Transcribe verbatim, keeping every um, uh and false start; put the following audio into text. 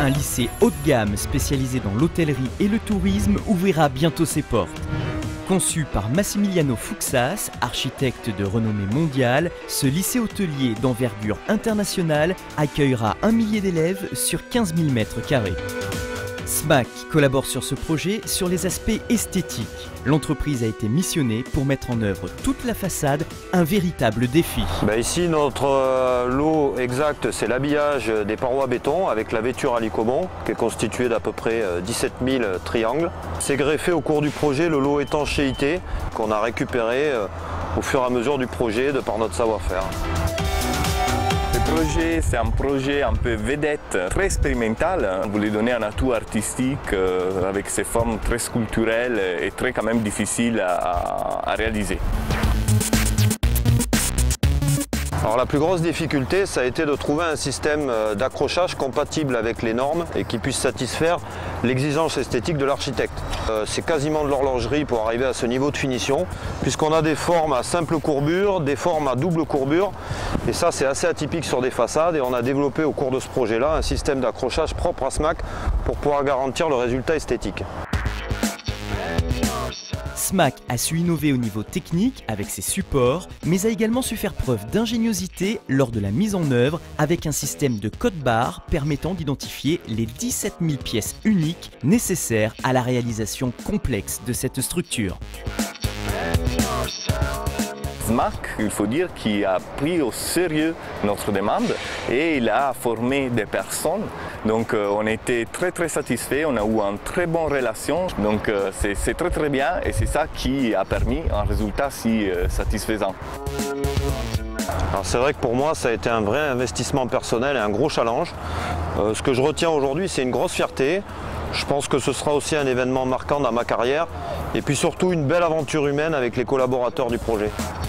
un lycée haut de gamme spécialisé dans l'hôtellerie et le tourisme ouvrira bientôt ses portes. Conçu par Massimiliano Fuxas, architecte de renommée mondiale, ce lycée hôtelier d'envergure internationale accueillera un millier d'élèves sur quinze mille mètres carrés. SMAC collabore sur ce projet sur les aspects esthétiques. L'entreprise a été missionnée pour mettre en œuvre toute la façade, un véritable défi. Ben ici, notre euh, lot exact, c'est l'habillage des parois béton avec la vêture à Lycomont, qui est constituée d'à peu près euh, dix-sept mille triangles. C'est greffé au cours du projet le lot étanchéité qu'on a récupéré euh, au fur et à mesure du projet de par notre savoir-faire. Le projet, c'est un projet un peu vedette, très expérimental. On voulait donner un atout artistique euh, avec ses formes très sculpturelles et très quand même difficiles à, à réaliser. Alors la plus grosse difficulté, ça a été de trouver un système d'accrochage compatible avec les normes et qui puisse satisfaire l'exigence esthétique de l'architecte. Euh, c'est quasiment de l'horlogerie pour arriver à ce niveau de finition, puisqu'on a des formes à simple courbure, des formes à double courbure, et ça c'est assez atypique sur des façades, et on a développé au cours de ce projet-là un système d'accrochage propre à SMAC pour pouvoir garantir le résultat esthétique. SMAC a su innover au niveau technique avec ses supports, mais a également su faire preuve d'ingéniosité lors de la mise en œuvre avec un système de code-barre permettant d'identifier les dix-sept mille pièces uniques nécessaires à la réalisation complexe de cette structure. SMAC, il faut dire, qui a pris au sérieux notre demande et il a formé des personnes. Donc euh, on était très très satisfaits, on a eu une très bonne relation. Donc euh, c'est très très bien et c'est ça qui a permis un résultat si euh, satisfaisant. C'est vrai que pour moi ça a été un vrai investissement personnel et un gros challenge. Euh, ce que je retiens aujourd'hui, c'est une grosse fierté. Je pense que ce sera aussi un événement marquant dans ma carrière et puis surtout une belle aventure humaine avec les collaborateurs du projet.